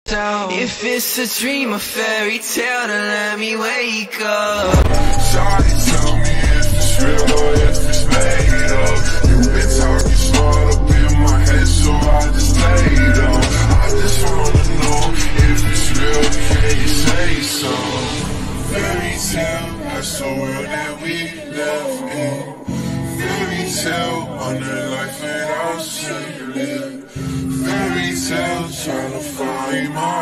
If it's a dream, a fairy tale, then let me wake up. Shawty, tell me if it's real or if it's made up. You've been talking smart up in my head, so I just laid up. I just wanna know if it's real, can you say so? Fairy tale, that's the world that we live in. Fairy tale, wonder life without you live. Fairy tale, tryna find my